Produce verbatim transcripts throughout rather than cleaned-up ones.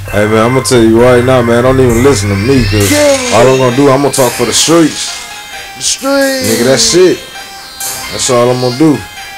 Hey man, I'm gonna tell you right now, man. Don't even listen to me, cause all I'm gonna do, I'm gonna talk for the streets. The streets, nigga. That's it. That's all I'm gonna do.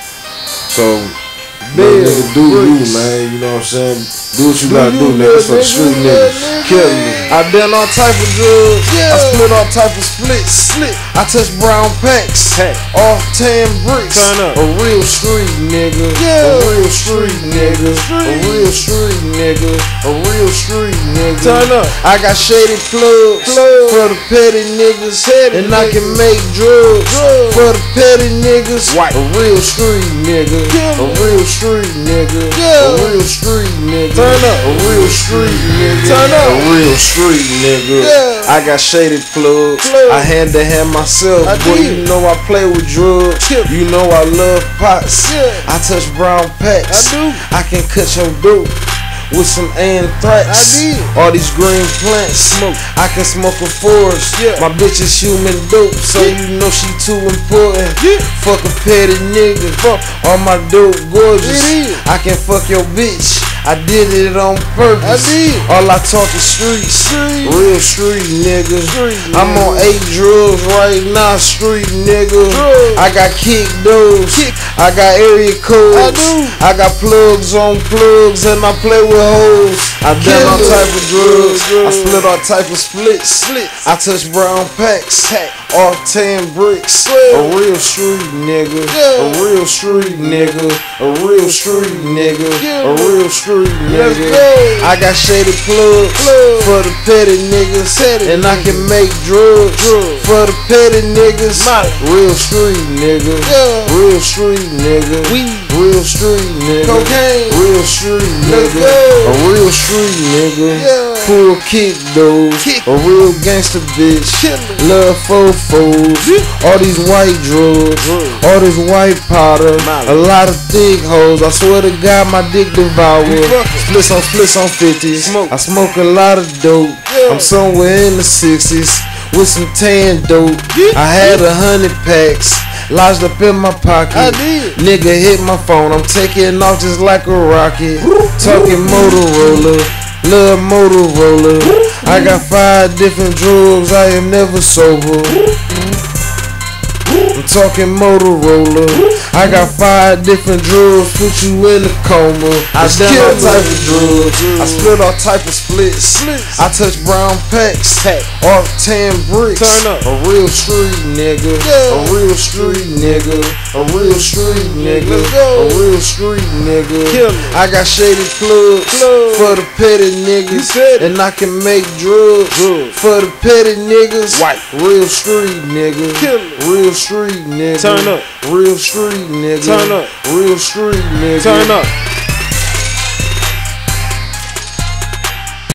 So, Bill, nigga, do you, man. You know what I'm saying? Do what you do gotta you, do, nigga. It's for the street niggas. nigga. Kill me. I done all type of drugs. Yeah. I split all type of splits. Slit. I touch brown packs. Hey. Off tan bricks. Turn up. A real street nigga. Yeah. A real street nigga. Street. A real street nigga. A real street nigga. Turn up. I got shady plugs Plug. for the petty niggas. Petty and I can niggas. make drugs Drugs. for the petty niggas. White. A real street nigga. Yeah. A real street nigga. Yeah. A real street nigga. Turn up. A real street nigga. Turn up. A real street nigga. Yeah. I got shaded plugs. Plug. I hand to hand myself. I Boy, did. you know I play with drugs. Yeah. You know I love pots. Yeah. I touch brown packs. I do. I can cut your dope with some anthrax. I did. All these green plants. Smoke. I can smoke a forest. Yeah. My bitch is human dope, so Yeah. you know she too important. Yeah. Fuck a petty nigga. Fuck all my dope gorgeous. It is. I can fuck your bitch. I did it on purpose. I did. All I talk is streets. Street. Real street nigga. Street I'm nigga. on eight drugs right now, street nigga. Drugs. I got kick those. Kick. I got area codes. I do. I got plugs on plugs and I play with hoes. I done all Killer. type of drugs. I Drugs. split all type of splits. Splits. I touch brown packs. Pack. Off tan bricks. Swear. A real street nigga. Yeah. A real street nigga. A real street nigga. Yeah. A real street Let's nigga. go. I got shady plugs Plug. for the petty niggas. Petty and I niggas. can make drugs, Drugs. for the petty niggas. Molly. Real street nigga. Yeah. Real street nigga. Weed. Real street nigga. Cocaine. Real street Let's nigga. go. A real street nigga. Yeah. Full kick those. Kick. A real gangster bitch. Killer. Love fofos. All these white drugs. Drugs. All this white powder. Molly. A lot of thick hoes. I swear to God my dick devour. You fucking. Splits on splits on fifties. Smoke. I smoke a lot of dope. Yeah. I'm somewhere in the sixties with some tan dope. Yeah. I had a hundred packs lodged up in my pocket. I did. Nigga hit my phone. I'm taking off just like a rocket. Talking Motorola. Love Motorola. I got five different drugs. I am never sober. I'm talking Motorola. I got five different drugs, put you in a coma. I It's done all killer. type of drugs. I Drugs. split all type of splits. Splits. I touch brown packs. Pack. Off tan bricks. Turn up. A real street nigga. Yeah. A real street nigga. A real street nigga. Let's go. A real street nigga. Killer. I got shady plugs Plug. for the petty You niggas. said it. And I can make drugs Drugs. for the petty niggas. White. Real street nigga. Killer. Real street nigga. Turn up. Real street nigga. Turn up. Real street nigga. Turn up.